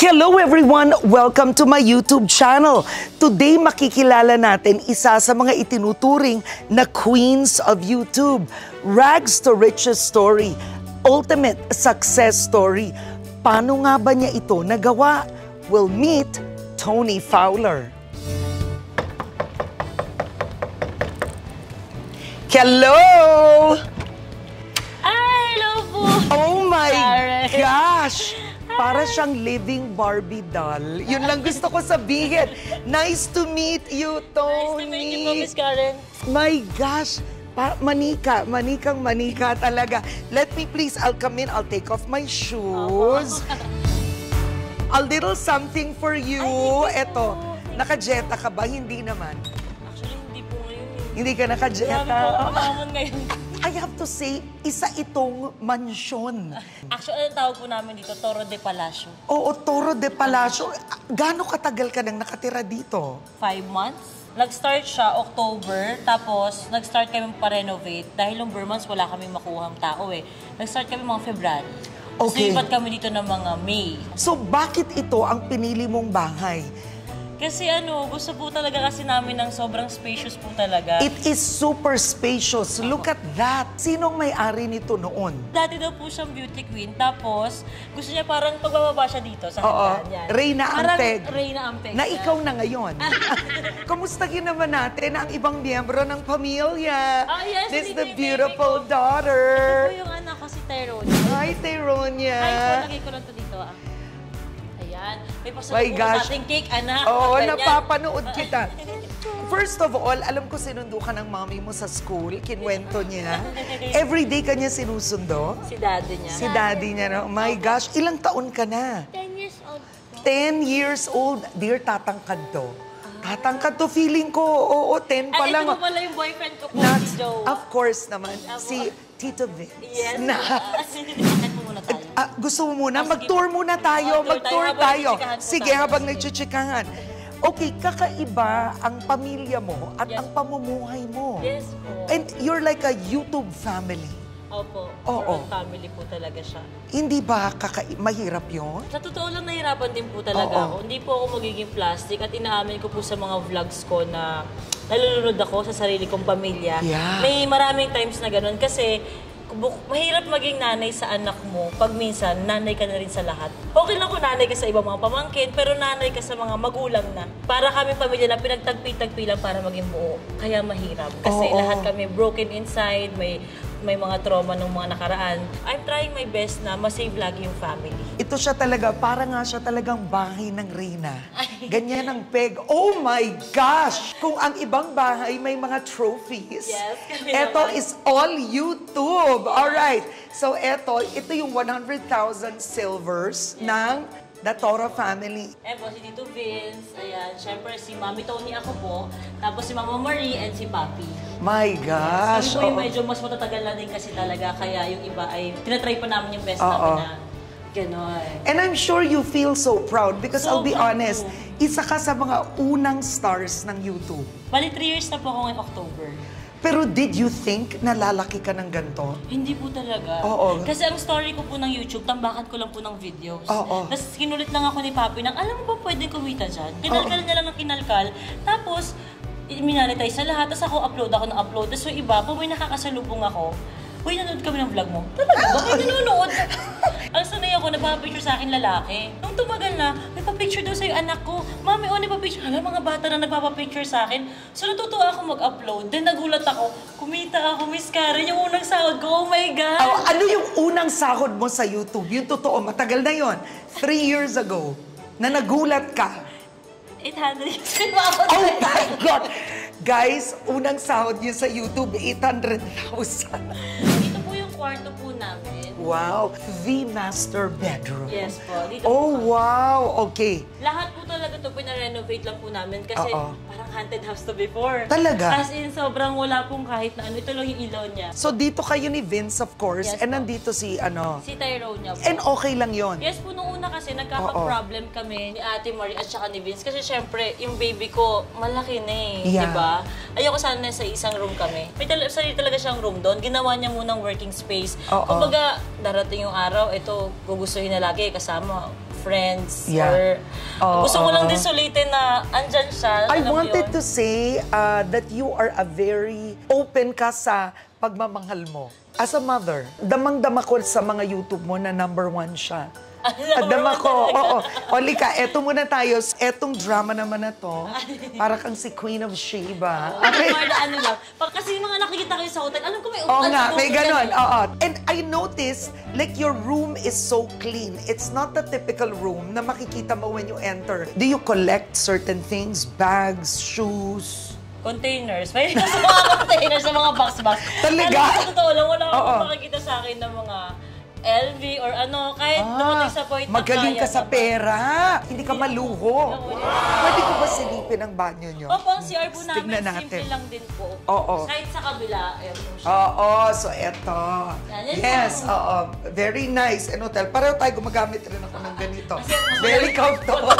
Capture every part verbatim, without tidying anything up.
Hello everyone! Welcome to my YouTube channel. Today makikilala natin isa sa mga itinuturing na queens of YouTube. Rags to riches story, ultimate success story. Paano nga ba niya ito nagawa? We'll meet Toni Fowler. Hello! Ay, hello po! Oh my Karen. gosh! Para siyang living Barbie doll. Yun lang gusto ko sabihin. Nice to meet you, Toni. Nice to meet you po, Miss Karen. My gosh! Pa manika, manikang manika talaga. Let me please, I'll come in, I'll take off my shoes. A little something for you. Ay, Eto, naka-jetta ka ba? Hindi naman. Actually, hindi po ngayon. Hindi ka naka-jetta. Grabe po ako naman ngayon. I have to say, isa itong mansyon. Actually, ang tawag po namin dito, Toro de Palacio. Oo, Toro de Palacio. Gaano katagal ka nang nakatira dito? Five months. Nag-start siya October, tapos nag-start kami pa-renovate. Dahil yung Burmans, wala kami makuhang tao eh. Nag-start kami mga February. Okay. So, iba't kami dito ng mga May. So, bakit ito ang pinili mong bahay? Kasi ano, gusto po talaga kasi namin ng sobrang spacious po talaga. It is super spacious. Look at that. Sinong may-ari nito noon? Dati daw po siyang beauty queen, tapos gusto niya parang pagbababa siya dito sa Oo, hagdan. Yan. Reyna Parang Ampeg. Reyna Ampeg. Na ikaw na ngayon. Kumustahin naman natin ang ibang miyembro ng pamilya. Oh, yes, This is dito the yung beautiful baby ko. daughter. Ito po yung anak ko, si Tyrone. Hi, Tyronia. Hi po, lagay ko lang ito dito. Ah. Ayan. May My pasalubong gosh. sa ating cake, anak. Oo, Ganyan. napapanood kita. First of all, alam ko sinundo ka ng mommy mo sa school. Kinwento niya. Every day ka niya sinusundo. Si daddy niya. Si daddy niya. No? My gosh, ilang taon ka na? ten years old po. ten years old. Dear, tatangkad to. Tatangkad to. Feeling ko, oo, ten pa At lang. ito po pala yung boyfriend ko po, Na, si Joe. of course naman, si Tito Vince. Yes. Na, Bakit po muna tayo? ah, gusto mo muna? Ah, sige Mag-tour po. muna tayo. Oh, tour Mag-tour tayo habang tayo. nagchichikahan po Sige, tayo. habang Sige. nagchichikahan. Okay, kakaiba ang pamilya mo at Yes. ang pamumuhay mo. Yes po. And you're like a YouTube family. Opo. Oo. For all family po talaga siya. Hindi ba kaka mahirap yon? Sa totoo lang, nahirapan din po talaga Oo. ako. Hindi po ako magiging plastic at inaamin ko po sa mga vlogs ko na nalulunod ako sa sarili kong pamilya. Yeah. May maraming times na ganun kasi buk- mahirap maging nanay sa anak mo pag minsan nanay ka na rin sa lahat. Okay lang kung nanay ka sa ibang mga pamangkin, pero nanay ka sa mga magulang na. Para kami pamilya na pinagtagpi-tagpi lang para maging buo. Kaya mahirap. Kasi Oo. lahat kami broken inside, may may mga trauma ng mga nakaraan. I'm trying my best na masave lagi yung family. Ito siya talaga, para nga siya talagang bahay ng Reyna. Ganyan ang peg. Oh my gosh! Kung ang ibang bahay may mga trophies, Yes, kami ito naman. is all YouTube. Alright. So ito, ito yung one hundred thousand silvers ng The Toro family. Eh po, si Tito Vince, ayan, syempre si Mami Toni ako po, tapos si Mama Marie and si Papi. My gosh! Kami po yung oo. medyo mas matatagal na din kasi talaga, kaya yung iba ay tinatry pa namin yung best Oo. namin na gano'n. And I'm sure you feel so proud because I'll be Sobrang honest, proud. isa ka sa mga unang stars ng YouTube. Bali, three years na po ako ngayong October. Pero did you think na lalaki ka ng ganito? Hindi po talaga. Oo. Kasi ang story ko po ng YouTube, tambakan ko lang po ng videos. Oo. Tapos kinulit lang ako ni Papi ng, alam mo ba pwedeng kumita dyan? Kinalkal niya lang ng kinalkal. Tapos, minanitize sa lahat. Tapos ako upload ako ng upload. Tapos yung iba, pag may nakakasalubong ako, uy, nanonood kami ng vlog mo. Talaga ba? Ay, nanonood. Ang sanay ako, nagpapapicture sa akin lalaki. Nung tumagal na, may papicture daw sa'yo anak ko. Mami, oh, nagpapicture. Hala, mga bata na nagpapapicture sa akin. So, natutuwa ako mag-upload. Then, nagulat ako. Kumita ako, Miss Karen, yung unang sahod ko. Oh my God! Oh, ano yung unang sahod mo sa YouTube? Yung totoo, matagal na yon. Three years ago, na nagulat ka. eight hundred. Oh my God! Guys, unang sahod niyo sa YouTube, eight hundred thousand. Dito po yung kwarto po namin. Wow! The master bedroom. Yes po. Dito Oh, po. wow! Okay. Lahat po talaga ito pinarenovate lang po namin kasi Oo. parang haunted house to before. Talaga? As in, sobrang wala pong kahit na ano. Ito lang yung ilaw niya. So, dito kayo ni Vince, of course, Yes, and po. nandito si, ano, Si Tyrone niya po. and okay lang yon. Yes po, nung una kasi nagkaka-problem kami ni Ate Marie at saka ni Vince. Kasi syempre, yung baby ko, malaki na eh. Yeah. Diba? Ayoko sana sa isang room kami. May tal- sarili talaga siyang room doon. Ginawa niya munang working space. Oo. Kumbaga, darating yung araw, ito, gugustuhin na lagi kasama friends. Yeah. Or Oo, gusto ko lang oo. din sulitin na andyan siya. I alam mo wanted yun? to say uh, that you are a very open ka sa pagmamanghal mo. As a mother, damang-dama ko sa mga YouTube mo na number one siya. At dama ko, oo. O, Lika, eto muna tayo. Etong drama naman na to, para kang si Queen of Sheba. Okay. Ano lang. Pag kasi yung mga nakikita kayo sa hotel, alam ko may Oo upuan nga, sa may bukid ganon. yan eh. Oo. And I noticed, like your room is so clean. It's not the typical room na makikita mo when you enter. Do you collect certain things? Bags, shoes? Containers. May sa mga containers, sa mga box-box. Talaga? Alam mo, sa totoo lang, wala Oo. akong makikita sa akin ng mga L V or ano, kahit dumating sa point na magaling kaya ka sa naman. pera. Hindi ka maluho. Pwede ko ba silipin ang banyo nyo? Opo, ang C R po namin, Tignan natin. simple lang din po. Oo. Kahit sa kabila, ayun po siya. Oo, so eto. Yan, yan Yes, lang. oo. Very nice. And hotel. Pareho tayo gumagamit rin ako ng ganito. Kasi mas Very madali- comfortable.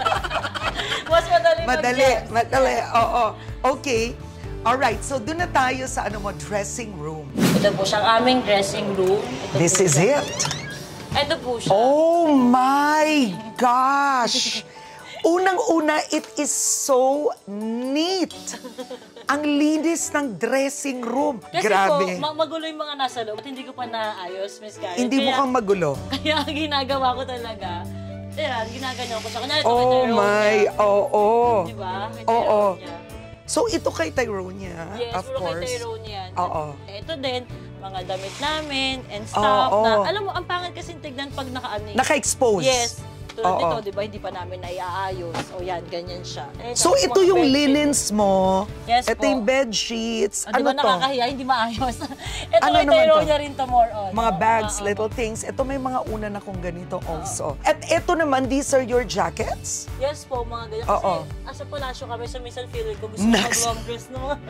Mas madali Madali, mag-gets. madali. Oo. Okay. Alright, so doon na tayo sa ano mo, dressing room. Ito po siya, ang aming dressing room. Ito This po is siya. it. Ito po siya. Oh my gosh! Unang-una, it is so neat. Ang linis ng dressing room. Kasi Grabe. po, ma- magulo yung mga nasa loob at hindi ko pa naayos, Miss Karen. Hindi Kaya- mukhang magulo. Kaya ang ginagawa ko talaga, ayan, ginaganyan ko siya. Kunyari, ito Oh kay Tyrone my, niya. oo. Diba? Kay Oo. Tyrone niya. So ito kay Tyronia, Yes, of puro course. kay Tyrone yan. Oo. At ito din, mga damit namin and stuff Oo. na, alam mo, ang pangit kasi tignan pag naka-ano. eh. Naka-expose. Yes. Tulad Oo. nito, di ba, hindi pa namin naiaayos. O yan, ganyan siya. Eh, So tapos ito mga yung bedsheet. linens mo. Yes ito po. yung bed sheets. O, di Ano ba to? nakakahiya, hindi maayos. Ito Ano kay naman to? Tyronia rin to more on. Mga Oo, bags, oo. little things. Ito may mga una na kong ganito also. At ito naman, these are your jackets? Yes po, mga ganyan. Oo. Kasi asa palasyo kami, sa minsan feeling ko gusto ko Next. mag-long dress na mga...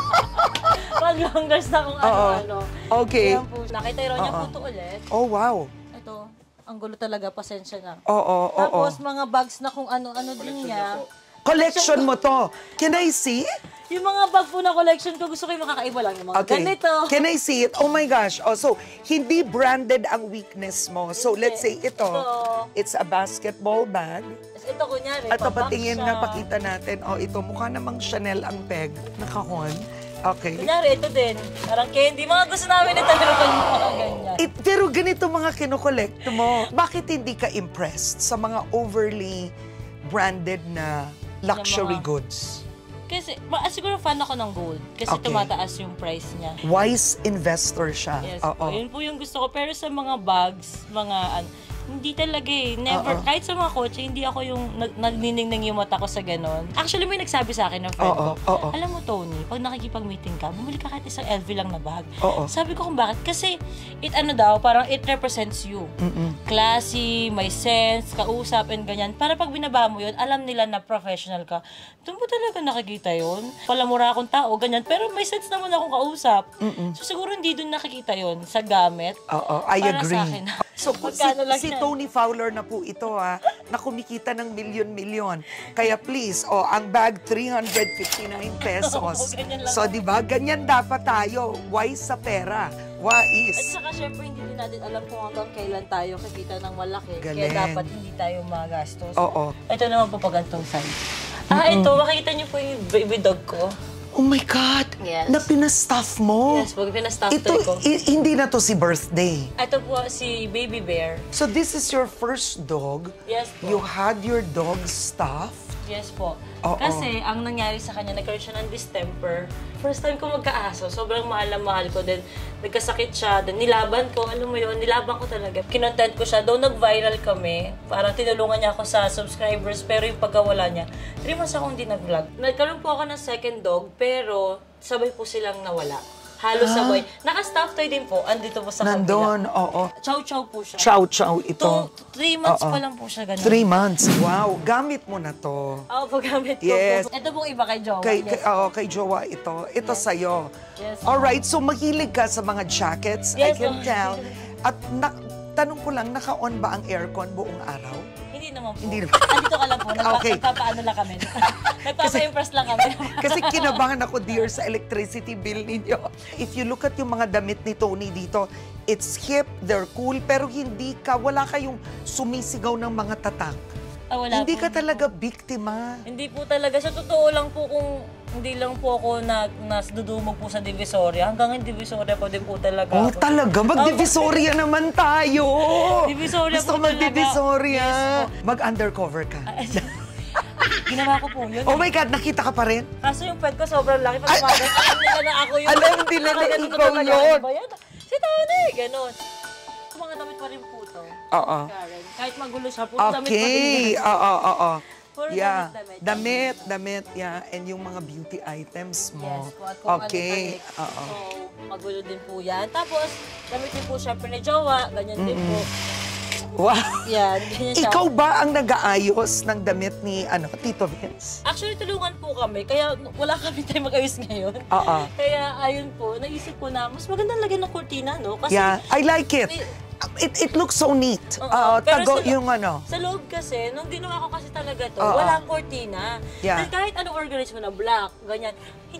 mag-long dress na kung Oo. ano-ano. Okay. Yan po. Nakita yun niya Oo. po ito ulit. Oh, wow. Ito, ang gulo talaga, pasensya na. Oo, oo, oo. Tapos mga bags na kung ano-ano din niya. Collection mo to. Can I see? Yung mga bag po na collection ko, gusto ko yung makakaiba lang. Yung mga Okay. ganito. Can I see it? Oh my gosh. Oh, so, hindi branded ang weakness mo. So, let's say ito, Ito. it's a basketball bag. Tapos ito kunyari, At pabag papatingin siya. nga, pakita natin. Oh, ito, mukha namang Chanel ang peg. Nakahon. Okay. Kunyari, ito din. Parang candy. Mga gusto namin ito, pero pag yung mga ganyan. It, pero ganito mga kinokollect mo. Bakit hindi ka impressed sa mga overly branded na luxury Yung mga- goods? Kasi, ma- siguro fan ako ng gold. Kasi Okay. tumataas yung price niya. Wise investor siya. Yes Oo. po. Yun po yung gusto ko. Pero sa mga bags, mga ano, hindi talaga eh. Never. Oo. Kahit sa mga kotse, hindi ako yung nag nagniningning yung mata ko sa ganon. Actually, may nagsabi sa akin ng friend Oo, ko, oo. alam mo, Tony, pag nakikipag-meeting ka, bumili ka kahit isang L V lang na bag. Oo. Sabi ko kung bakit. Kasi, it ano daw, parang it represents you. Mm-mm. Classy, may sense, kausap, and ganyan. Para pag binaba mo yun, alam nila na professional ka. Doon mo talaga nakikita yun. Palamura akong tao, ganyan. Pero may sense naman akong kausap. So siguro hindi doon nakikita yun sa gamit. Oo, I Para agree. sa akin. So, si, Magkano lang si yan? Tony Fowler na po ito ha, na kumikita ng milyon-milyon. Kaya please, oh, ang bag three hundred fifty-nine pesos. Oo, ganyan lang. So, di ba, ganyan dapat tayo. Wise sa pera. At Wais. saka syempre hindi din natin alam kung hanggang kailan tayo kikita ng malaki. Kaya Galing. dapat hindi tayo magastos. Oo. Ito naman po pag ganitong size. Ah, ito, makikita niyo po yung baby dog ko. Oh my God! Yes. Na pinastaff mo. Yes, pag pinastaff Ito, toy ko. i- hindi na to si birthday. Ito po si Baby Bear. So, this is your first dog. Yes po. You had your dog stuffed. Yes po. Oo. Kasi ang nangyari sa kanya, nagkaroon siya ng distemper. First time ko magkaaso, sobrang mahal na mahal ko. Then nagkasakit siya, then nilaban ko, alam mo yun, nilaban ko talaga. Kinontent ko siya, though nag-viral kami, parang tinulungan niya ako sa subscribers, pero yung pagkawala niya, three months ako hindi nag-vlog. Nagkaroon po ako ng second dog, pero sabay po silang nawala. Halos sabay. Naka-staff toy din po, andito po sa kabila. Nandun, oo. Chow-chow po siya. Chow-chow ito. Two, three months Oo. pa lang po siya ganun. Three months. Wow, gamit mo na to. Oo, paggamit ko. Yes. po. Ito pong iba kay Jowa. Kay, yes. kay, oo, kay Jowa ito. Ito sa'yo. Yes. Alright, so mahilig ka sa mga jackets, I Yes, can ma'am. tell. At na, tanong ko lang, naka-on ba ang aircon buong araw? Hindi naman po. Hindi naman. Andito ka lang po. Nagpa Okay. Nagpapaano lang kami. Nagpapa-impress lang kami. Kasi kinabahan ako, dear, sa electricity bill ninyo. If you look at yung mga damit ni Tony dito, it's hip, they're cool, pero hindi ka, wala kayong sumisigaw ng mga tatak. Ah, wala Hindi po. ka talaga biktima. Hindi po talaga. Sa totoo lang po kung hindi lang po ako na, nasdudumog po sa Divisoria. Hanggang yung Divisoria po din po talaga. Oh, ako. talaga? Mag-divisoria naman tayo. Divisoria Gusto po ko mag-divisoria. talaga. Yes Mag-undercover ka. Ginawa ko po yun. Oh my God, nakita ka pa rin? Kaso yung pet ko sobrang laki. Pag umaga, alam nila na ako yung... Alam nila na Nakaganon ikaw ko talaga. yun. Ano ba yan? Si Tony, ganon. Mga damit pa rin po to. Oo. Karen. Kahit magulo siya, puro damit pa Okay. rin. Oo, oo, oo. Puro Yeah. damit, Damit, damit, yeah. And yung mga beauty items mo. Yes po. At kung Okay. ano-ano. Oo. So, magulo din po yan. Tapos, damit din po syempre ni Jowa. Ganyan din po. Wow. Yan, ganyan siya. Ikaw ba ang nag-aayos ng damit ni ano, Tito Vince? Actually, tulungan po kami. Kaya wala kami tayo mag-ayos ngayon. Oo. Kaya ayun po, naisip ko na mas maganda lagyan ng kurtina, no? Kasi Yeah, I like it. It it looks so neat. Oo. Uh, Pero tago sa- yung ano. Sa loob kasi, nung ginawa ko kasi talaga to, Oo. walang kortina. Yeah. Dahil kahit anong organize mo na black, ganyan,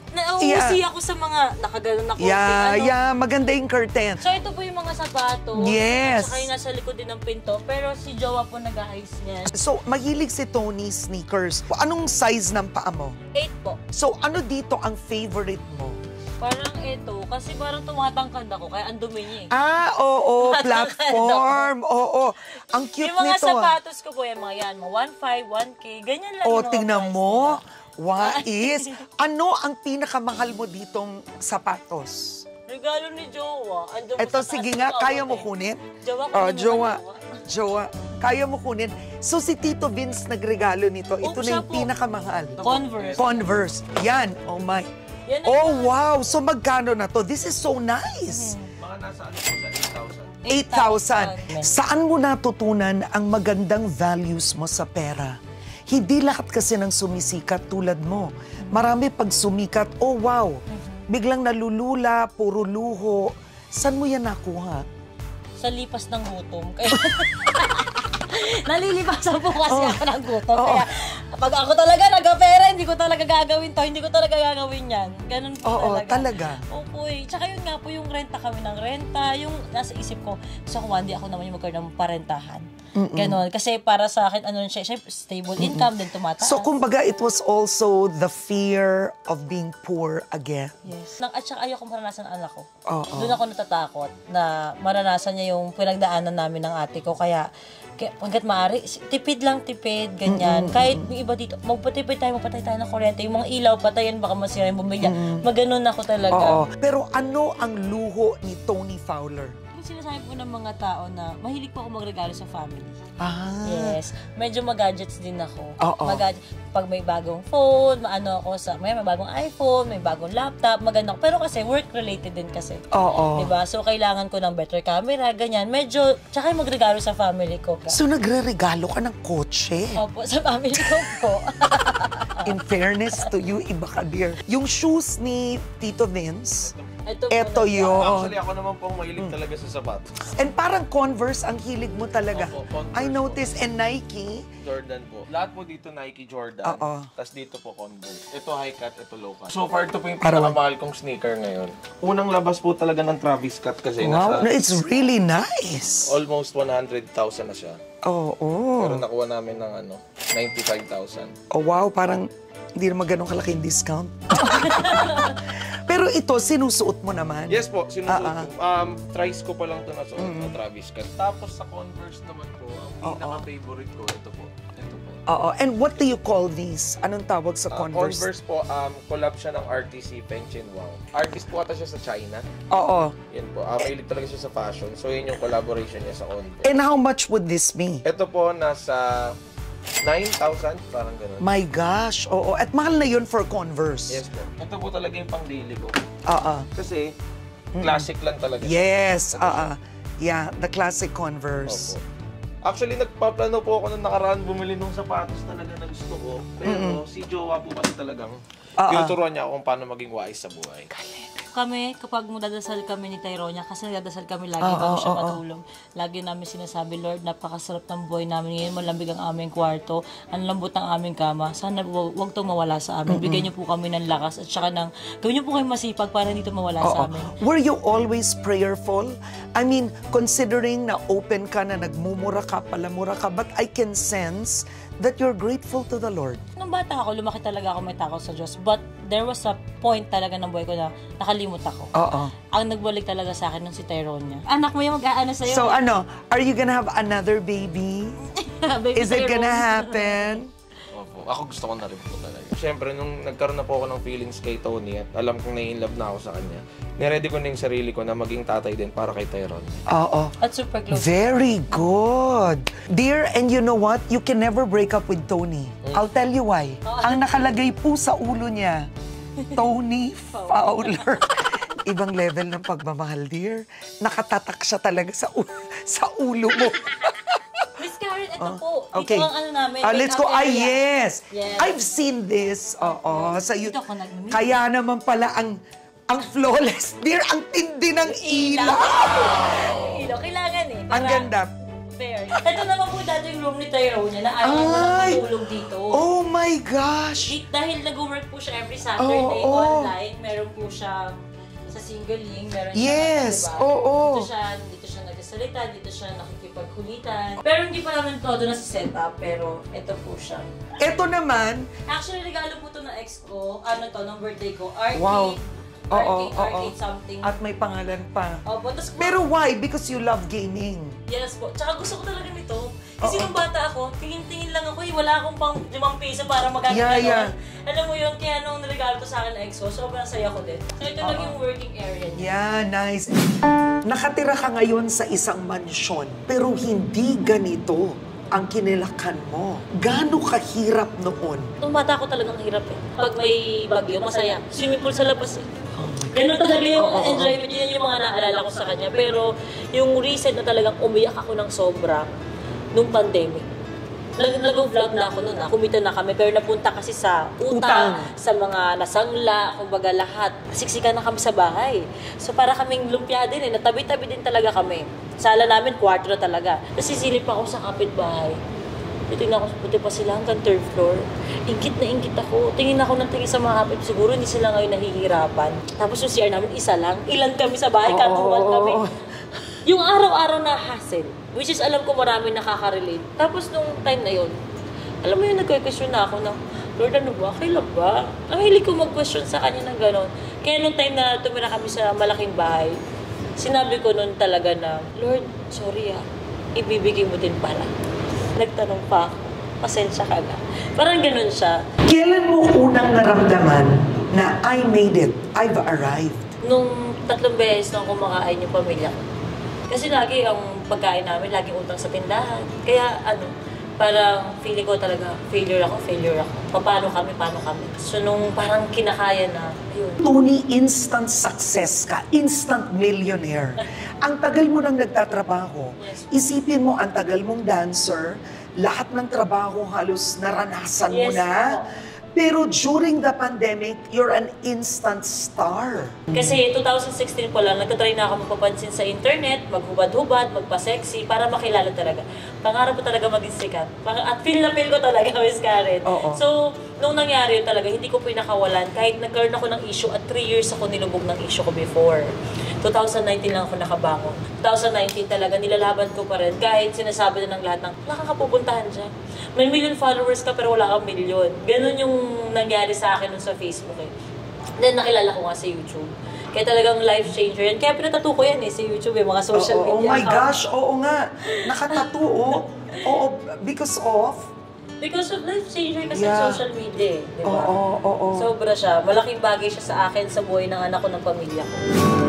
nauusi ako sa mga nakaganon na kortina. Yeah, ano. yeah, maganda yung curtain. So ito po yung mga sapatos. Yes. At saka yung nasa likod din ng pinto. Pero si Jowa po nag-ayos niyan. So, mahilig si Tony sneakers. Anong size ng paa mo? Eight po. So, ano dito ang favorite mo? Parang ito, kasi parang tumatangkad ako, kaya ang dumi niya eh. Ah, oo, Matangkad platform. Oo, ang cute Yung mga nito. ah. sapatos ko po, yung mga yan, mga one five, one K, ganyan lang O, yung mga tingnan price mo. nila. What is? Ano ang pinakamahal mo ditong sapatos? Regalo ni Jowa. Andun mo Ito, sa taas sige ng nga, kamot kaya mo eh. kunin? Jowa, Oh, kunin mo Jowa. na, Jowa, kaya mo kunin. So, si Tito Vince nagregalo nito. Ito Oh, na siya yung po. pinakamahal. Converse. Converse. Yan. Oh my. Yan ang Oh, mga- wow. So, magkano na to? This is so nice. Mga nasa ano po siya, eight thousand. eight thousand. Saan mo natutunan ang magandang values mo sa pera? Hindi lahat kasi ng sumisikat tulad mo. Marami pag sumikat, oh wow, biglang nalulula, puro luho. Saan mo yan nakuha? Sa lipas ng gutom. Kaya... Nalilipasan po kasi Oh. ako ng gutom. Oo. Kaya pag ako talaga nagka-pera, hindi ko talaga gagawin to. Hindi ko talaga gagawin yan. Ganun po Oo, talaga. talaga. Opo eh. Tsaka yun nga po yung renta kami ng renta. Yung nasa isip ko, gusto ko one day ako naman yung magkaroon ng parentahan. Ganon. Kasi para sa akin, ano siya, siya stable income din tumataas. So, kumbaga, it was also the fear of being poor again. Yes. Nang, at saka ayoko maranasan ng anak ko. Oo. Doon ako natatakot na maranasan niya yung pinagdaanan namin ng ate ko. Kaya, kaya hanggat maaari, tipid lang tipid, ganyan. Kahit yung iba dito, magpatipid tayo, magpatay tayo ng kuryente. Yung mga ilaw, patayan, baka masira yung bumilya. Maganon ako talaga. Oo. Pero ano ang luho ni Tony Fowler? Yung sinasabi po ng mga tao na mahilig po ako magregalo sa family. Ah. Yes. Medyo mag-gadgets din ako. Oo. Mag-gadget. Pag may bagong phone, maano ako sa, may, may bagong iPhone, may bagong laptop, maganda. Pero kasi work-related din kasi. Oo. Diba? So, kailangan ko ng better camera, ganyan. Medyo, tsaka yung magregalo sa family ko. So, nagre-regalo ka ng kotse? Opo, sa family ko po. In fairness to you, iba ka, dear. Yung shoes ni Tito Vince, Ito, po eto na- yun. Actually, ako naman pong mahilig talaga sa sapatos. And parang Converse ang hilig mo talaga. Opo, Converse I po. noticed. And Nike. Jordan po. Lahat po dito Nike Jordan. Oo. Tapos dito po Converse. Ito high cut, ito low cut. So far, ito po yung Parang- pinakamahal kong sneaker ngayon. Unang labas po talaga ng Travis Scott kasi Wow, nasa it's really nice. almost one hundred thousand na siya. Oo. Pero nakuha namin ng ano, ninety-five thousand. Oh, wow, parang hindi naman ganun kalaking discount. Pero ito, sinusuot mo naman. Yes po, sinusuot Ah, ko. Um, thrice ko pa lang ito nasuot na Travis Scott. Tapos sa Converse naman po, ang pinaka-favorite ko, ito po. Ito po. Oo. And what do you call these? Anong tawag sa Ah, Converse? Converse po, um, collab siya ng R T C Peng Chin Wang. Artist po ata siya sa China. Oo. Yan po. Um, mahilig talaga siya sa fashion. So, yun yung collaboration niya sa Converse. And how much would this be? Ito po, nasa nine thousand, parang ganun. My gosh, oo. At mahal na yun for Converse. Yes po. Ito po talaga yung pang-daily ko. Oo. Kasi, classic lang talaga siya. Yes, oo. Yeah, the classic Converse. Opo. Actually, nagpaplano po ako nung nakaraan bumili ng sapatos talaga na gusto ko. Pero si Jowa po kasi talagang Ah, ah. tinuturuan niya ako kung paano maging wise sa buhay. kami, kapag magdadasal kami ni Tyronia, kasi nagdadasal kami lagi Oh, bago oh, siya oh, oh. matulog. Lagi namin sinasabi, Lord, napakasarap ng buhay namin ngayon, malambig ang aming kwarto, ang lambot ng aming kama. Sana wag, wag itong mawala sa amin. Bigyan niyo po kami ng lakas at saka ng, gawin niyo po kayo masipag para hindi ito mawala Oo. sa amin. Were you always prayerful? I mean, considering na open ka na, nagmumura ka, palamura ka, but I can sense that you're grateful to the Lord. Nung bata ako, lumaki talaga ako may takot sa Diyos. But there was a point talaga ng buhay ko na nakalimot ako. Oo. Ang nagbalik talaga sa akin nung si Tyronia. Anak mo yung mag-aano sa'yo. So ano, are you gonna have another baby? Baby Is it gonna Tyrone. happen? Opo. Ako gusto ko na rin po talaga. Siyempre, nung nagkaroon na po ako ng feelings kay Tony at alam kong na-in-love na ako sa kanya, niready ko na yung sarili ko na maging tatay din para kay Tyrone. Oo. At super close. Very good. Dear, and you know what? You can never break up with Tony. I'll tell you why. Ang nakalagay po sa ulo niya, Tony Fowler. Ibang level ng pagmamahal, dear. Nakatatak siya talaga sa, u- sa ulo mo. Miss Karen, ito Oh, po. okay. Ito ang ano namin. Ah, let's go. make-up Ah, area. yes. Yes. I've seen this. Oo. Sa you- Dito ako nag-meet. Kaya naman pala ang ang flawless. Dear, ang tindi ng ilaw. Ilaw, kailangan eh. Ang para ganda. fair. Ito naman po dati yung room ni Tyronia na ayaw mo lang Ay! matulog dito. Oh my gosh. Di- dahil nag-work po siya every Saturday Oo, oo. online. Meron po siya sa singling. Meron Yes, siya, diba? oo. Dito siya, dito siya nagsasalita, dito siya nakikipagkulitan. Pero hindi pa namin todo na sa setup, pero ito po siya. Ito naman, Actually, regalo po to ng ex ko, ano to, ng birthday ko, arcade, Wow. Oo, arcade, oo. arcade something. at may pangalan pa. Opo, tas Pero why? Because you love gaming. yes po. Tsaka gusto ko talaga nito. Kasi Oo. nung bata ako, tingin-tingin lang ako, eh, wala akong pang limang piso para magamit Yeah, na yeah. Alam mo yun, kaya nung niregalo to sa akin ng ex ko, sobrang saya ko din. So ito lang yung working area niya. Yeah, nice. Nakatira ka ngayon sa isang mansyon, pero hindi ganito ang kinilakan mo. Gaano kahirap noon? Nung bata ako talagang hirap eh. Pag may bagyo, masaya. Swimming pool sa labas eh. Ganun talaga yung Oo, oo, oo. enjoyment. Yun yung mga naalala ko sa kanya. Pero yung reason na talagang umiyak ako ng sobra nung pandemic. Nag- Nag-vlog na ako noon. Ah. Kumita na kami. Pero napunta kasi sa utang, Utang. sa mga nasangla, kumbaga lahat. Siksikan na kami sa bahay. So para kaming lumpia din eh. Natabi-tabi din talaga kami. Sala namin, kwarto na talaga. Tapos sisilip ako sa kapitbahay. Tingnan ko, puti pa sila hanggang third floor. Ingkit na ingkit ako. Tingin ako ng tingin sa mga kapit. Siguro hindi sila ngayon nahihirapan. Tapos yung C R namin, isa lang. Ilan kami sa bahay, katuwal kami. Yung araw-araw na hassle, which is alam ko marami nakaka-relate. Tapos nung time na yun, alam mo yun, nagka-question na ako na, Lord, ano ba? Kailan ba? Ang hilig ko mag-question sa kanya ng gano'n. Kaya nung time na tumira kami sa malaking bahay, sinabi ko nun talaga na, Lord, sorry ah, ibibigay mo din pala. Nagtanong pa ako, pasensya ka na. Parang ganun siya. Kailan mo unang naramdaman na I made it, I've arrived? Nung tatlong beses nang kumakain yung pamilya ko. Kasi lagi ang pagkain namin, laging utang sa tindahan. Kaya ano, parang feeling ko talaga, failure ako, failure ako. Paano kami, paano kami. So nung parang kinakaya na, ayun. Tony, instant success ka, instant millionaire. Ang tagal mo nang nagtatrabaho, Yes. isipin mo ang tagal mong dancer, lahat ng trabaho halos naranasan mo Yes, na. po. Pero during the pandemic, you're an instant star. Kasi twenty sixteen pa lang, nagtatry na ako mapapansin sa internet, maghubad-hubad, magpa-sexy, para makilala talaga. Pangarap ko talaga maging sikat. Pang- At feel na feel ko talaga, Miss Karen. Oo. So, nung nangyari yun talaga, hindi ko pinakawalan. Kahit nagkaroon ako ng issue at three years ako nilubog ng issue ko before. twenty nineteen lang ako nakabangon. twenty nineteen talaga, nilalaban ko pa rin. Kahit sinasabi na ng lahat ng, wala kang kapupuntahan dyan. May million followers ka pero wala kang million. Ganun yung nangyari sa akin nun sa Facebook eh. Then nakilala ko nga sa YouTube. Kaya talagang life changer yan. Kaya pinatato ko yan eh sa YouTube eh, mga social Oo, oh media my account. gosh, oo nga. Nakatattoo, oo. Oo, because of? Because of life changer kasi Yeah. social media eh. Di ba? Oo, oo, oo. Sobra siya. Malaking bagay siya sa akin sa buhay ng anak ko ng pamilya ko.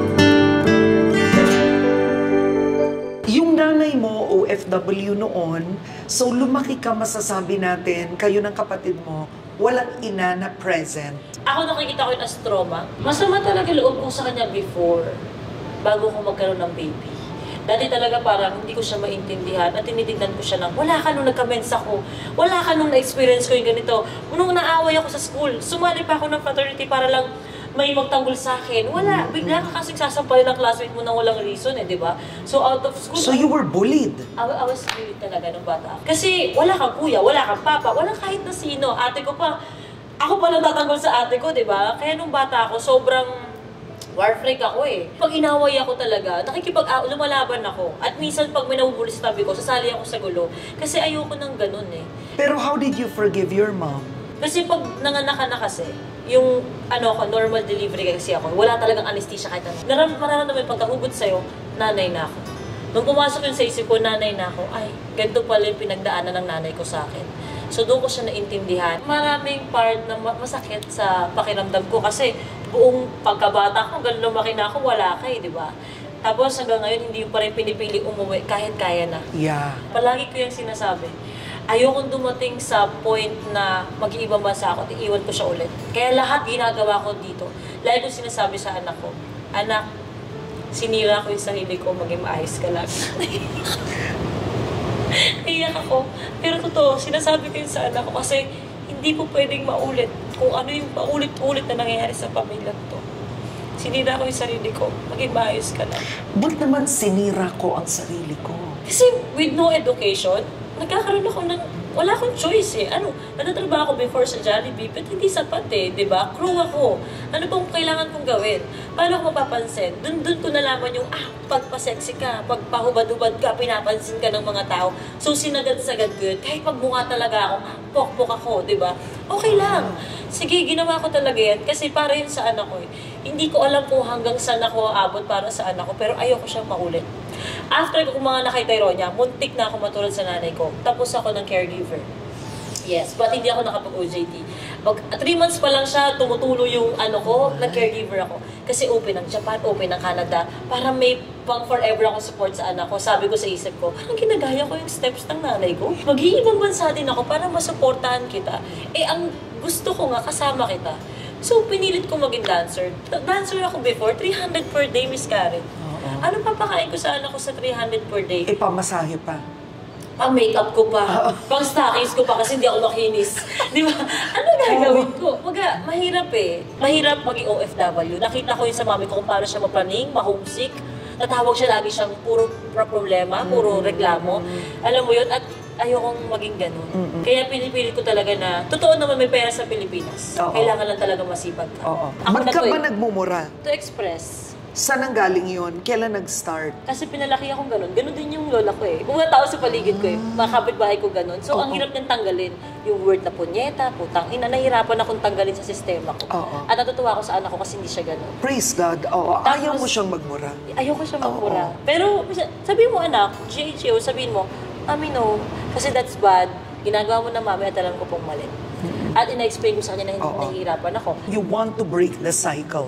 Yung nanay mo, O F W noon, so lumaki ka, masasabi natin, kayo ng kapatid mo, walang ina na present. Ako nakikita ko yun as trauma. Masama talaga loob ko sa kanya before, bago ko magkaroon ng baby. Dati talaga parang hindi ko siya maintindihan at tinitignan ko siya ng, wala ka nung nagka-mensa ko, wala ka nung na-experience ko yung ganito. Nung naaway ako sa school, sumali pa ako ng fraternity para lang may magtanggol sa akin. Wala. Bigla ka kasing sasampalin ng classmate mo nang walang reason eh, di ba? So out of school... So you were bullied? I, I was bullied talaga nung bata. Kasi wala kang kuya, wala kang papa, wala kahit na sino. Ate ko pa, ako pa lang tatanggol sa ate ko, di ba? Kaya nung bata ako, sobrang war freak ako eh. Pag inaway ako talaga, nakikipag uh, lumalaban ako. At minsan pag may nabubuli sa tabi ko, sasali ako sa gulo. Kasi ayoko nang ganun eh. Pero how did you forgive your mom? Kasi pag nanganak ka na kasi, yung ano ako, normal delivery kasi ako, wala talagang anesthesia kahit ano. Naram, mararamdaman yung pagkahugot sa'yo, nanay na ako. Nung pumasok yun sa isip ko, nanay na ako, ay, ganito pala yung pinagdaanan ng nanay ko sa akin. So doon ko siya naintindihan. Maraming part na masakit sa pakiramdam ko kasi buong pagkabata ko, ganun lumaki na ako, wala ka eh, di ba? Tapos hanggang ngayon, hindi pa rin pinipili umuwi kahit kaya na. Yeah. Palagi ko yung sinasabi. Ayokong dumating sa point na mag-iibang bansa ako at iiwan ko siya ulit. Kaya lahat ginagawa ko dito. Lagi ko sinasabi sa anak ko, anak, sinira ko yung sarili ko, maging maayos ka lang. Iyak ako. Pero totoo, sinasabi ko yun sa anak ko kasi hindi po pwedeng maulit kung ano yung paulit-ulit na nangyayari sa pamilya to. Sinira ko yung sarili ko, maging maayos ka lang. Ba't naman sinira ko ang sarili ko? Kasi with no education, nagkakaroon ako ng, wala akong choice eh. Ano, natatrabaho ako before sa Jollibee, but hindi sapat eh, di ba? Crew ako. Ano bang kailangan kong gawin? Paano ako mapapansin? Dun, dun ko nalaman yung, ah, pagpa-sexy ka, pagpahubad-hubad ka, pinapansin ka ng mga tao. So, sinagad-sagad ko yun. Kahit pagmukha talaga ako, pok-pok ako, di ba? Okay lang. Sige, ginawa ko talaga yan. Kasi para yun sa anak ko eh. Hindi ko alam kung hanggang saan ako aabot para sa anak ko, pero ayoko siyang maulit. After ko mga nakay-tyronia, muntik na ako matulad sa nanay ko. Tapos ako ng caregiver. Yes, but hindi ako nakapag-O J T. Pag three months pa lang siya, tumutulo yung ano ko, nag-caregiver ako. Kasi open ng Japan, open ng Canada. Para may pang forever ako support sa anak ko. Sabi ko sa isip ko, parang ginagaya ko yung steps ng nanay ko. Mag-iibang bansa din ako para masuportahan kita. Eh, ang gusto ko nga, kasama kita. So, pinilit ko maging dancer. Dancer ako before, three hundred per day, Miss Karen. Ano papakain ko sa anak ko sa three hundred per day? Eh, pamasahe pa. Pang makeup ko pa, pang stockings ko pa kasi hindi ako makinis. Di ba? Ano gagawin ko? Maga, mahirap eh. Mahirap maging O F W. Nakita ko yun sa mami ko kung paano siya maplaning, ma-homesick. Natawag siya lagi siyang puro problema, puro reklamo. Alam mo yun? At ayokong maging ganun. Kaya pinipilit ko talaga na, totoo naman may pera sa Pilipinas. Oo. Kailangan lang talaga masipag ka. Oo. Ako Ba't na ka to ba eh. nagmumura? To express. Saan ang galing yun? Kailan nag-start? Kasi pinalaki akong ganun. Ganun din yung lola ko eh. Kung mga tao sa paligid ko eh, mga kapitbahay ko ganun. So, Oo. ang hirap niyang tanggalin. Yung word na punyeta, putang ina, nahihirapan akong tanggalin sa sistema ko. Oo. At natutuwa ako sa anak ko kasi hindi siya ganun. Praise God. Oo. Tapos- Ayaw mo siyang magmura. Ayoko siya magmura. Oo. Pero, sabihin mo anak, G H O, sabihin mo, Mami no, kasi that's bad. Ginagawa mo na mami at alam ko pong mali. At ina-explain ko sa kanya na hindi Oo. nahihirapan ako. You want to break the cycle.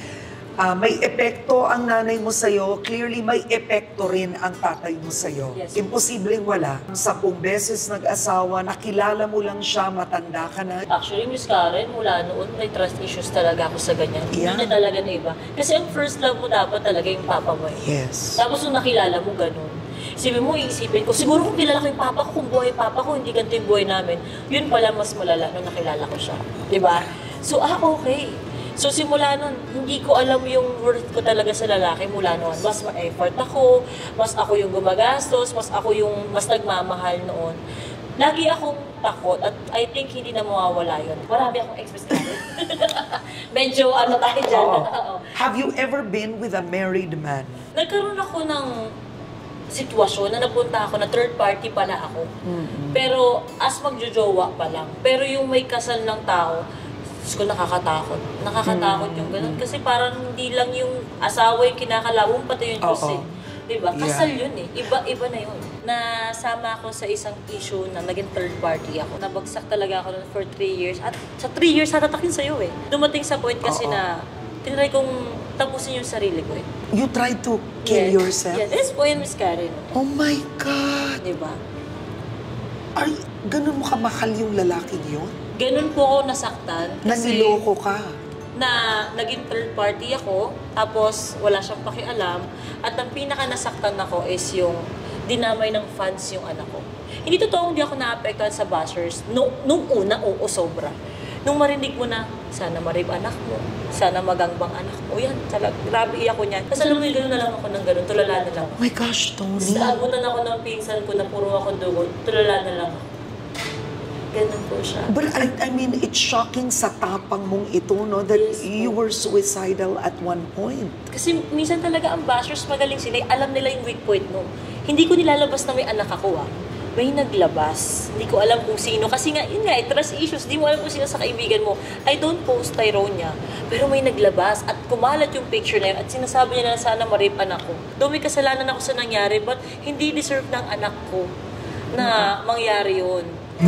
Ah, may epekto ang nanay mo sa'yo, clearly may epekto rin ang tatay mo sa'yo. Yes. Imposibleng wala. Sampung beses nag-asawa, nakilala mo lang siya, matanda ka na. Actually, Miss Karen, mula noon, may trust issues talaga ako sa ganyan. Yeah. Hindi na talaga na iba. Kasi ang first love mo dapat talaga yung papa mo eh. Yes. Tapos nung nakilala mo, ganun. Isipin mo, iisipin ko, siguro kung kilala ko yung papa ko, kung buhay papa ko, hindi ganito yung buhay namin, yun pala mas malala nung nakilala ko siya. Diba? So, ah, okay. So, simula nun, hindi ko alam yung worth ko talaga sa lalaki mula noon. Mas ma-effort ako, mas ako yung gumagastos, mas ako yung mas nagmamahal noon. Lagi akong takot at I think hindi na mawawala yun. Marami akong express natin. Medyo ano tayo dyan. Oo. Oo. Have you ever been with a married man? Nagkaroon ako ng sitwasyon na napunta ako na third party pala ako. Pero as magjojowa pa lang. Pero yung may kasal ng tao, Diyos ko, nakakatakot. Nakakatakot yung ganun. Kasi parang hindi lang yung asawa yung kinakalawang, pati yung Diyos Oo. eh. Diba? Yeah. Kasal yun eh. Iba, iba na yun. Nasama ako sa isang issue na naging third party ako. Nabagsak talaga ako nun for three years. At sa three years, hatatakin sa'yo eh. Dumating sa point kasi Oo. na tinry kong tapusin yung sarili ko eh. You tried to kill Yes. yourself? Yes. Yes po yan, Miss Karen. Oh my God! Diba? Ay, ganun mo kamahal yung lalaking yun? Ganun po ako nasaktan. Kasi Naniloko ka. na naging third party ako, tapos wala siyang pakialam. At ang pinaka nasaktan ako is yung dinamay ng fans yung anak ko. Hindi totoong hindi ako naapektuhan sa bashers. No, nung una, oo, sobra. Nung marinig mo na, sana marib anak mo, sana magangbang anak mo, yan, talag, grabe iyak ko niyan. Kasi alam mo yung gano'n na lang ako ng gano'n, tulala na lang. Oh my gosh, Tony. Naabutan ako ng pinsan ko na puro ako dugo, tulala na lang ako. Ganun po siya. But I, I mean, it's shocking sa tapang mong ito, no? That Yes, you were suicidal at one point. Kasi minsan talaga ang bashers magaling sila, alam nila yung weak point mo. Hindi ko nilalabas na may anak ako ah. May naglabas. Hindi ko alam kung sino. Kasi nga, yun nga, eh, trust issues. Di mo alam kung sino sa kaibigan mo. I don't post Tyrone niya. Pero may naglabas at kumalat yung picture na yun at sinasabi niya na sana ma-rape anak ko. Though may kasalanan ako sa nangyari, but hindi deserve ng anak ko na mangyari yun.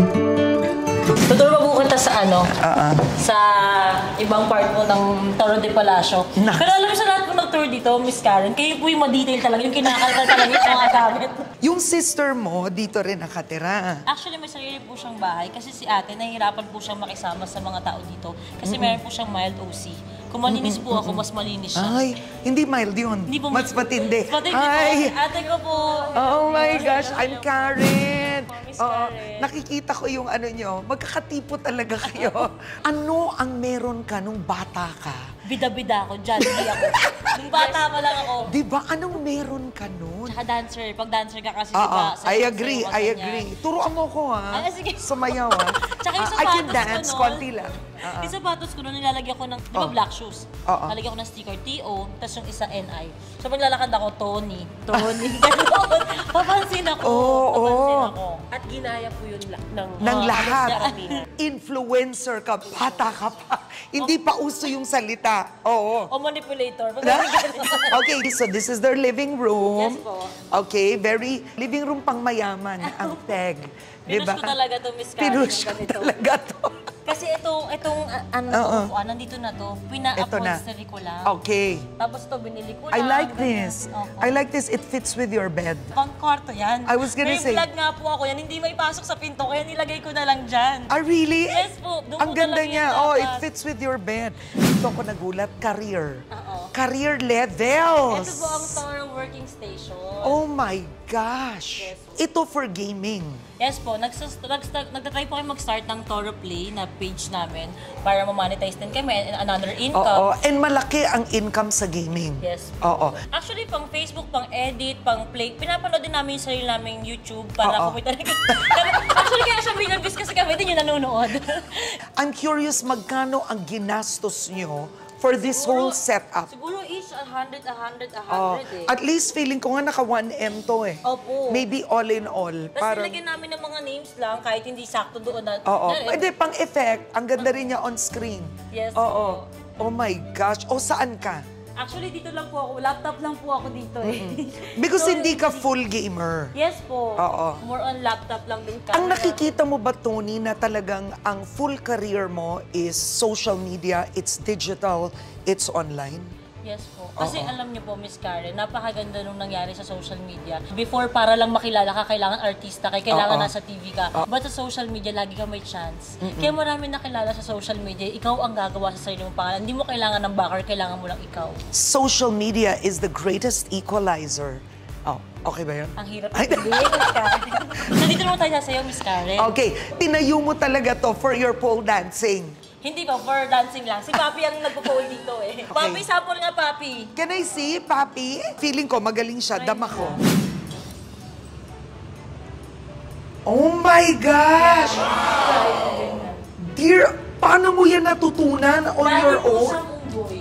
Tutur mabukunta sa ano? Uh-uh. Sa ibang part mo ng Toro de Palacio. Nice. Pero alam mo sa lahat ko nag-tour dito, Miss Karen, kayo po yung ma-detail talaga, yung kinakalkal talaga yung mga gamit. Yung sister mo, dito rin nakatira. Actually, may sarili po siyang bahay kasi si ate, nahihirapan po siyang makisama sa mga tao dito kasi meron po siyang mild O C. Kung malinis po ako, mas malinis siya. Ay, hindi mild yun. Hindi po Mas matindi. Matindi Ay, po. Ate ko po. oh my gosh, I'm Karen. Miss Oo, Karen. nakikita ko yung ano nyo, magkakatipo talaga kayo. Ano ang meron ka nung bata ka? Bida-bida ako, John D ako. Nung bata pa lang ako. Di ba, anong meron ka nun? Tsaka dancer. Pag dancer ka kasi, Oo, diba? I agree, I agree. Turuan mo ko, ha? Ay, sige. Sumayaw, ha? Tsaka yung Ah, I can sapatos dance, ko nun. konti lang. Ah, Yung sapatos ko nun, nilalagyan ko ng, di ba Oh. black shoes? Oo. Nalagyan ko ng sticker T O, tapos yung isa N I. So pag lalakad ako, Tony, Tony, gano'n. Papansin ako, Oo, papansin oo. ako. At ginaya po yun la- ng, Ng mga lahat. karamihan. Influencer ka, bata ka pa. Hindi pa uso yung salita. Oo. O manipulator. Pag Okay, so this is their living room. Yes po. Okay, very living room pang mayaman ang tag. Pinush Diba? ko talaga to, Miss Karen, Pinush yung ko ganito. talaga to. Kasi itong, itong, uh, ano, Oo. to, uh, nandito na to, Ito na. pina-upholstery ko lang. Okay. Tapos ito, binili ko lang. I like ganyan. this. Opo. I like this. It fits with your bed. Pang kwarto yan. I was gonna May say- vlog nga po ako yan, hindi maipasok sa pinto, kaya nilagay ko na lang dyan. Ah, really? Yes po, doon Ang po ganda talaga niya. yung Oh, it dapat. fits with your bed. Dito ako nagulat, career. Oo. Career levels. Ito po ang Toro working station. Oh my gosh. Yes. Ito for gaming. Yes po, nagsas- nagsas- nagtatry po kayo mag-start ng Toro Play na page namin para ma-monetize din kami and another Oo. income. And malaki ang income sa gaming. Yes. Oo. Actually, pang Facebook, pang edit, pang play, pinapanood din namin yung sarili naming YouTube para Oo. kumita rin. Actually, kaya siya million views kasi kami din yung nanonood. I'm curious, magkano ang ginastos nyo for this whole setup? Siguro each one hundred, one hundred, one Oh, hundred eh. at least feeling ko nga naka one M to eh. Opo. Maybe all in all. Tapos Parang, nilagyan namin ng mga names lang kahit hindi sakto doon na. oo. na- Pwede pang effect. Ang ganda rin niya on screen. Yes Oo. po. Oh my gosh. O saan ka? Actually, dito lang po ako. Laptop lang po ako dito eh. Because So, hindi ka full gamer. Yes po. Oo. More on laptop lang din. Ang camera. nakikita mo ba, Tony, na talagang ang full career mo is social media, it's digital, it's online? Yes po. Kasi Oo. alam niyo po, Miss Karen, napakaganda nung nangyari sa social media. Before, para lang makilala ka, kailangan artista ka, kailangan Oo. nasa T V ka. But sa social media, lagi ka may chance. Kaya marami nakilala sa social media, ikaw ang gagawa sa sarili mong pangalan. Hindi mo kailangan ng backer, kailangan mo lang ikaw. Social media is the greatest equalizer. Oh, okay ba yun? Ang hirap Ay. hindi, Miss Karen. So dito naman tayo sasayaw, Miss Karen. Okay, tinayo mo talaga to for your pole dancing. Hindi ba, for dancing lang. Si Papi ang nagpo-pole dito eh. Papi, sample nga, Papi. Can I see, Papi? Feeling ko magaling siya, dama ko. Oh my gosh! Dear, paano mo yan natutunan on your Lagi po own? siyang unggoy.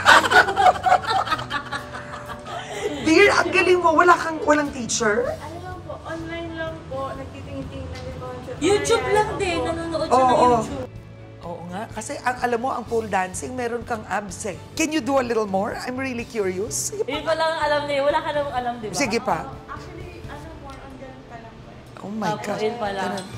Dear, ang galing mo. Wala kang, walang teacher? Ano lang po, online lang po, nagtitingin-tingin lang din po sa YouTube tutorial lang po din, po. nanonood siya Oo, ng oo. YouTube. Oo nga. Kasi ang, alam mo, ang pole dancing, meron kang abs eh. Can you do a little more? I'm really curious. Sige pa. Yun pa lang ang alam niya, wala ka namang alam, di ba? Sige pa. Actually, ano, more on ganun pa lang po eh. Oh my Opo, gosh. yun pala. Ganun.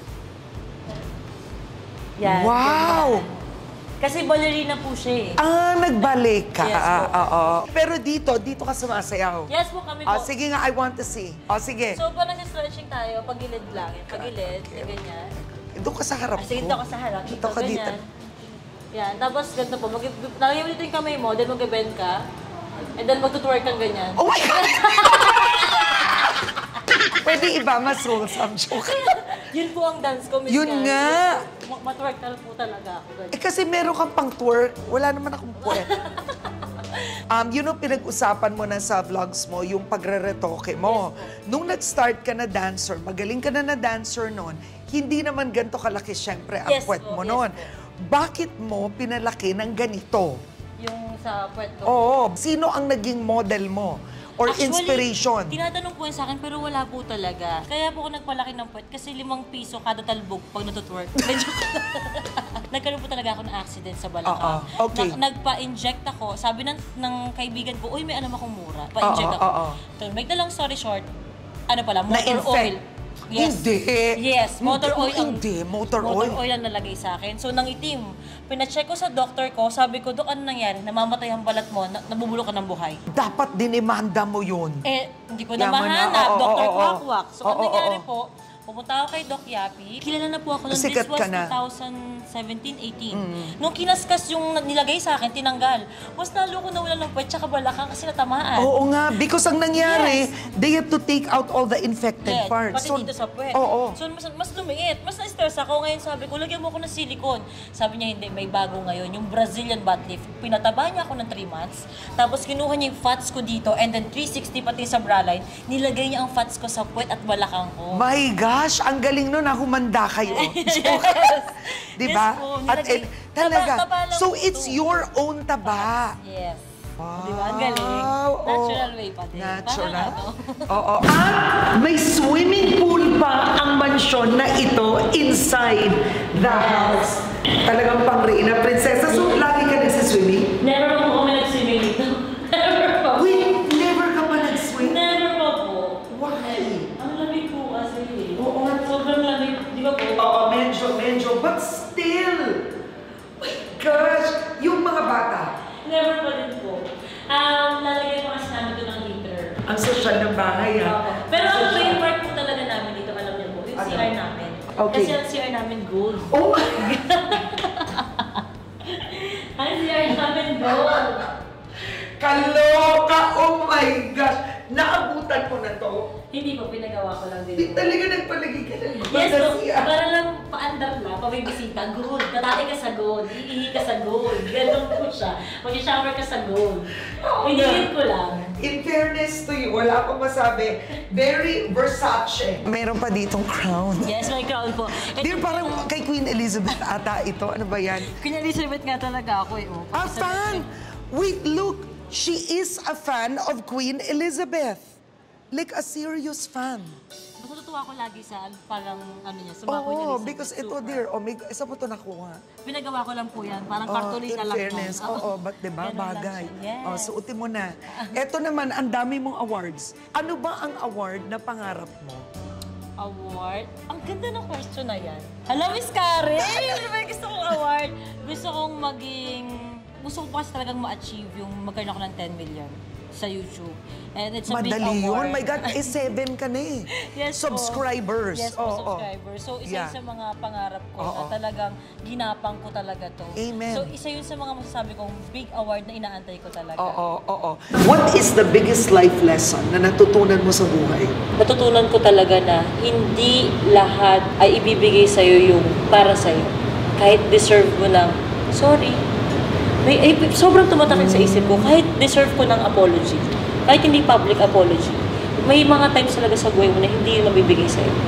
Yan. Wow! Kasi ballerina po siya eh. Ah, nagbalik ka. Yes po. Ah, ah, ah. Pero dito, dito ka sumasayaw. Yes po kami po. Ah, sige nga, I want to see. Oh, sige. So, pag nag-stretching tayo, pagilid lang. Yan, pagilid, okay. Ganyan. Doon ka sa harap Ah, sige, ko. dito ako sa harap. Dito, Dito ka dito. ganyan. Yan, tapos ganito po. Mag- nalagay mo dito yung kamay mo, then mag-bend ka. And then magtutwerk kang ganyan. Oh my God! Pwede iba, mas wholesome joke. Yun po ang dance ko, Miss Yun Gary. nga. Ma- Matwerk tal po talaga ako. ganun. Eh kasi meron kang pang twerk, wala naman akong puwet. um, yun ang pinag-usapan mo na sa vlogs mo, yung pagre-retoke mo. Nung nag-start ka na dancer, magaling ka na na dancer noon, hindi naman ganito kalaki syempre ang Yes puwet po, mo yes noon. po. Bakit mo pinalaki ng ganito? Yung sa puwet ko. Oo, sino ang naging model mo? Or Actually, inspiration? tinatanong po yan sa akin pero wala po talaga. Kaya po ako nagpalaki ng puwet kasi limang piso kada talbog pag natutwork. Medyo nagkaroon po talaga ako ng accident sa balakang. Oo, okay. Na- nagpa-inject ako. Sabi ng, ng kaibigan ko, uy, may alam akong mura. Pa-inject Oo, ako. oo. So, make the long story short, ano pala, motor Na-infect? oil. Yes. Hindi. Yes, motor Hindi, oil ang hindi, motor motor oil. oil ang nalagay sa akin. So nangitim. Pina-check ko sa doctor ko, sabi ko, "Dok, ano nangyari? Namamatay ang balat mo, na- nabubulok ka ng buhay." Dapat dinimanda mo yun. Eh, hindi ko na Yaman na. mahanap. Oo, Doctor oo, oo. Kwakwak. So, ang Oo, nangyari oo. po, pumunta ako kay Doc Yapi. Kilala na po ako noon. Sikat This was ka na. twenty seventeen eighteen. Mm. Nung kinaskas yung nilagay sa akin, tinanggal. Mas lalo ko nawalan ng puwet tsaka balakang kasi natamaan. Oo nga, because ang nangyari, Yes. they have to take out all the infected Yes, parts. pati dito sa puwet. Oo. So, mas, mas lumiit. Mas na-stress ako. Ngayon sabi ko, lagyan mo ako ng silicone. Sabi niya, hindi, may bago ngayon. Yung Brazilian butt lift. Pinataba niya ako ng three months. Tapos kinuha niya yung fats ko dito and then three sixty pati sa bra line. Nilagay niya ang fats ko sa puwet at balakang ko. My gosh, ang galing nun na humanda kayo. Yes. Di ba? Yes po, At nilagay- eh, talaga. Taba- taba lang So po it's to. your own taba. Yes. Wow. Di ba? Ang galing. Oo. Natural way pa din. Natural. Parang ano. Oo. At may swimming pool pa ang mansyon na ito inside the house. Talagang pang Reyna Prinsesa. So, lagi ka nagsiswimming? Never po kami nag-swimming dito. Never po. Wait, never ka pa nag-swim? Never po po. Why? Ang lamig po kasi. Oo. Sobrang lamig. Di ba po? Oo, medyo, medyo. But still, my gosh, yung mga bata, Never pa din po. Um, lalagay pa kasi namin ito ng heater. ang sosyal ng bahay, Opo. ha? Pero ang trademark po talaga namin dito, alam niyo po, yung Ano? C R namin. Okay. Kasi ang C R namin gold. Oh my God! Ang C R namin gold. Kaloka! Oh my gosh! Naabutan ko na to. Hindi po, pinagawa ko lang din. Di talaga nagpalagi ka ng Yes po, siya. para lang paandar na, pabibisita, gold. Tatay ka sa gold, iihi ka sa gold. Ganun po siya. Mag-shower ka sa gold. Oo Pinigil nga. ko lang. In fairness to you, wala akong masabi. Very Versace. Meron pa ditong crown. Yes, my crown po. Di parang kay Queen Elizabeth ata ito. Ano ba yan? Queen Elizabeth nga talaga ako eh. Oh. A fan! Wait, look! She is a fan of Queen Elizabeth. Like a serious fan. Natutuwa ko lagi sa parang ano niya, sa mga Queen Oo, Elizabeth. because ito, Super. dear, oh, may, isa po ito nakuha. Pinagawa ko lang po yan. Parang Oh, cartolina in lang fairness, po. oo, but diba, Ganun lang bagay. siya. Yes. Oh, suotin mo na. Ito naman, ang dami mong awards. Ano ba ang award na pangarap mo? Award? Ang ganda ng question na yan. Hello, Miss Karen! Ano ba yung gusto kong award? Gusto kong maging... Gusto ko pa kasi talagang ma-achieve yung magkaroon ako ng ten million sa YouTube. And it's a big Madali award. yun. My God, eh, seven ka na eh. Yes po. Subscribers. Yes po, Oo, oo. subscribers. So, isa Yeah. yun sa mga pangarap ko Oo. na talagang ginapang ko talaga to. Amen. So, isa yun sa mga masasabi kong big award na inaantay ko talaga. Oo, oo. What is the biggest life lesson na natutunan mo sa buhay? Natutunan ko talaga na hindi lahat ay ibibigay sa'yo yung para sa'yo. Kahit deserve mo ng, sorry, may, ay, sobrang tumatakit sa isip ko, kahit deserve ko ng apology, kahit hindi public apology, may mga times talaga sa buhay mo na hindi yun mabibigay sa'yo.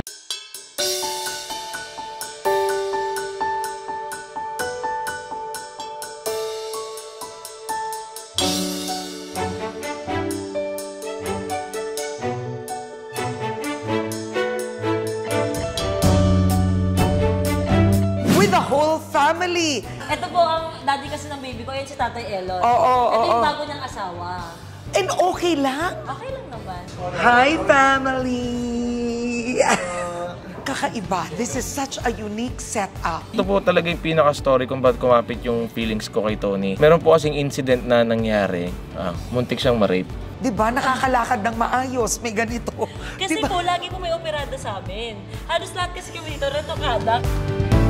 With the whole family. Ito po ang daddy kasi ng baby ko, ayan si Tatay Elon. Oo, Ito yung oo. bago niyang asawa. And okay lang. Okay lang naman. Hi, family! Kakaiba. This is such a unique setup. Ito po talaga yung pinaka-story kung ba't kumapit yung feelings ko kay Tony. Meron po kasing incident na nangyari. Ah, muntik siyang ma-rape. Di ba? Nakakalakad ng maayos. May ganito. Kasi Di ba? po, lagi po may operada sa amin. Halos lahat kasi kami dito, retokada.